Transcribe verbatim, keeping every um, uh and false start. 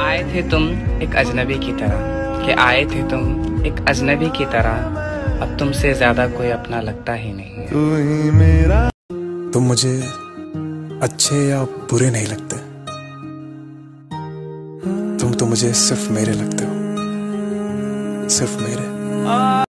आए थे तुम एक अजनबी की तरह, कि आए थे तुम एक अजनबी की तरह, अब तुमसे ज्यादा कोई अपना लगता ही नहीं है। तू ही मेरा। तुम मुझे अच्छे या बुरे नहीं लगते, तुम तो मुझे सिर्फ मेरे लगते हो, सिर्फ मेरे।